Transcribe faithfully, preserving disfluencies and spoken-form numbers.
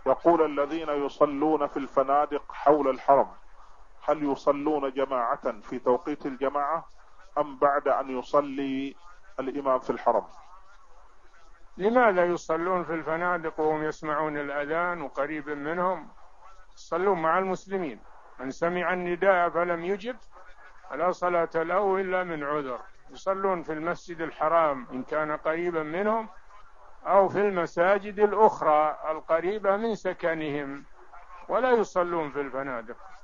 يقول الذين يصلون في الفنادق حول الحرم هل يصلون جماعة في توقيت الجماعة أم بعد أن يصلي الإمام في الحرم؟ لماذا يصلون في الفنادق وهم يسمعون الأذان وقريب منهم؟ يصلون مع المسلمين. من سمع النداء فلم يجب فلا صلاة له إلا من عذر. يصلون في المسجد الحرام إن كان قريبا منهم، أو في المساجد الأخرى القريبة من سكنهم، ولا يصلون في الفنادق.